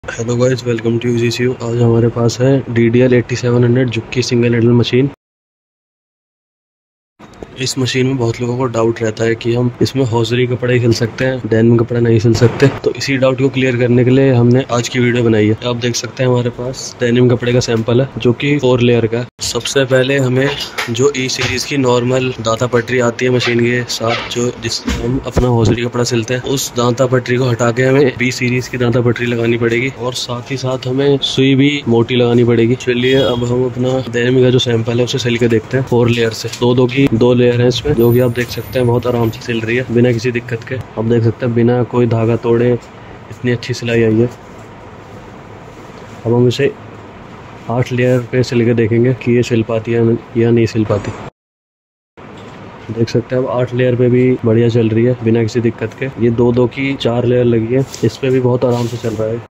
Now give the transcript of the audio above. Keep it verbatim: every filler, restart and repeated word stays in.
Hello guys, welcome to UGCU. आज हमारे पास है D D L eighty seven hundred Juki single handle machine. इस मशीन में बहुत लोगों को डाउट रहता है कि हम इसमें हौजरी कपड़ा ही सिल सकते हैं, डेनिम कपड़ा नहीं सिल सकते। तो इसी डाउट को क्लियर करने के लिए हमने आज की वीडियो बनाई है। आप देख सकते हैं हमारे पास डेनिम कपड़े का सैंपल है जो कि फोर लेयर का है। सबसे पहले हमें जो ई सीरीज की नॉर्मल दांता पटरी आती है मशीन के साथ, जो जिससे हम अपना हौजरी कपड़ा सिलते हैं, उस दांता पटरी को हटा के हमें बी सीरीज की दांता पटरी लगानी पड़ेगी और साथ ही साथ हमें सुई भी मोटी लगानी पड़ेगी। चलिए अब हम अपना डेनिम का जो सैंपल है उसे सिल के देखते हैं। फोर लेयर से दो दो की दो लेयर है इसमें, जो कि आप देख सकते हैं बहुत आराम से सिल रही है बिना किसी दिक्कत के। आप देख सकते हैं बिना कोई धागा तोड़े इतनी अच्छी सिलाई आई है। अब हम इसे आठ लेयर पे सिल के देखेंगे कि ये सिल पाती है या नहीं सिल पाती। देख सकते हैं अब आठ लेयर पे भी बढ़िया चल रही है बिना किसी दिक्कत के। ये दो दो की चार लेयर लगी है, इस पे भी बहुत आराम से चल रहा है।